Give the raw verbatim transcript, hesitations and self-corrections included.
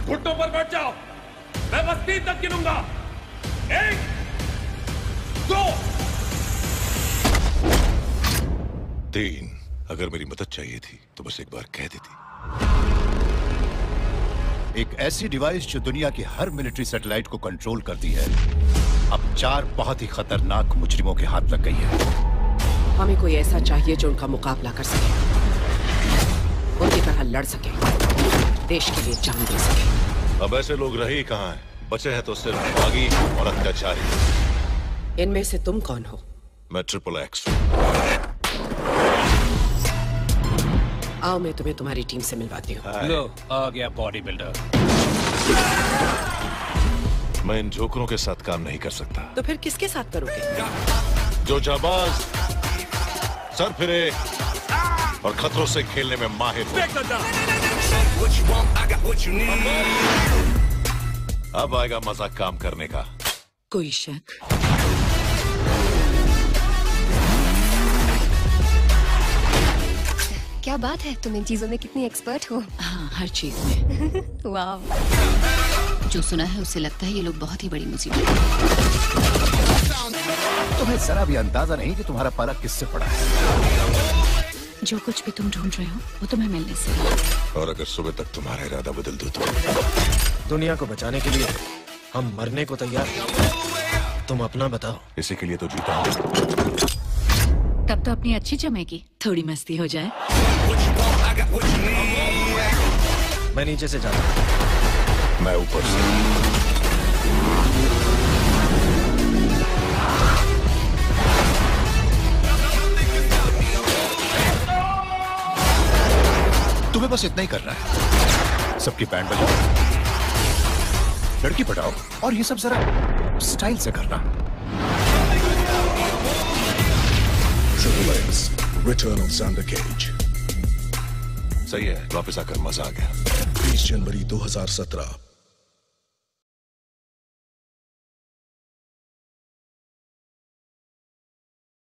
घुटनों पर बैठ जाओ, मैं बस तीन तक गिनूंगा। एक, दो, तीन। अगर मेरी मदद चाहिए थी तो बस एक बार कह देती। एक ऐसी डिवाइस जो दुनिया की हर मिलिट्री सैटेलाइट को कंट्रोल करती है, अब चार बहुत ही खतरनाक मुजरिमों के हाथ लग गई है। हमें कोई ऐसा चाहिए जो उनका मुकाबला कर सके, उनकी तरह लड़ सके, देश के लिए जान दे सके। अब ऐसे लोग रहे ही कहाँ हैं? बचे हैं तो सिर्फ बागी और अत्याचारी। इनमें से तुम कौन हो? मैं ट्रिपल एक्स। आओ मैं तुम्हें तुम्हारी टीम से मिलवाती हूँ। लो आ गया बॉडी बिल्डर। मैं इन जोकरों के साथ काम नहीं कर सकता। तो फिर किसके साथ करोगे? जो जाबाज, सर फिरे और खतरों से खेलने में माहिर हो। अब आएगा मजा काम करने का। कोई शक? क्या बात है, तुम इन चीजों में कितनी एक्सपर्ट हो। हाँ, हर चीज में। वाह। जो सुना है उससे लगता है ये लोग बहुत ही बड़ी मुसीबत है। तुम्हें जरा भी अंदाजा नहीं कि तुम्हारा पाला किससे पड़ा है। जो कुछ भी तुम ढूंढ रहे हो वो तुम्हें मिलने से है। और अगर सुबह तक तुम्हारा इरादा बदल दो तो? दुनिया को बचाने के लिए हम मरने को तैयार। तुम अपना बताओ। इसी के लिए तो जीता हूं। तब तो अपनी अच्छी जमेगी, थोड़ी मस्ती हो जाए। मैं नीचे से जाता हूं। मैं ऊपर से। तुम्हें बस इतना ही करना है। सबकी बैंड बजाओ, लड़की पटाओ और ये सब जरा स्टाइल से करना। Triple X, Return of Xander Cage। सही है, वापस आकर मजा आ गया। बीस जनवरी दो हज़ार सत्रह।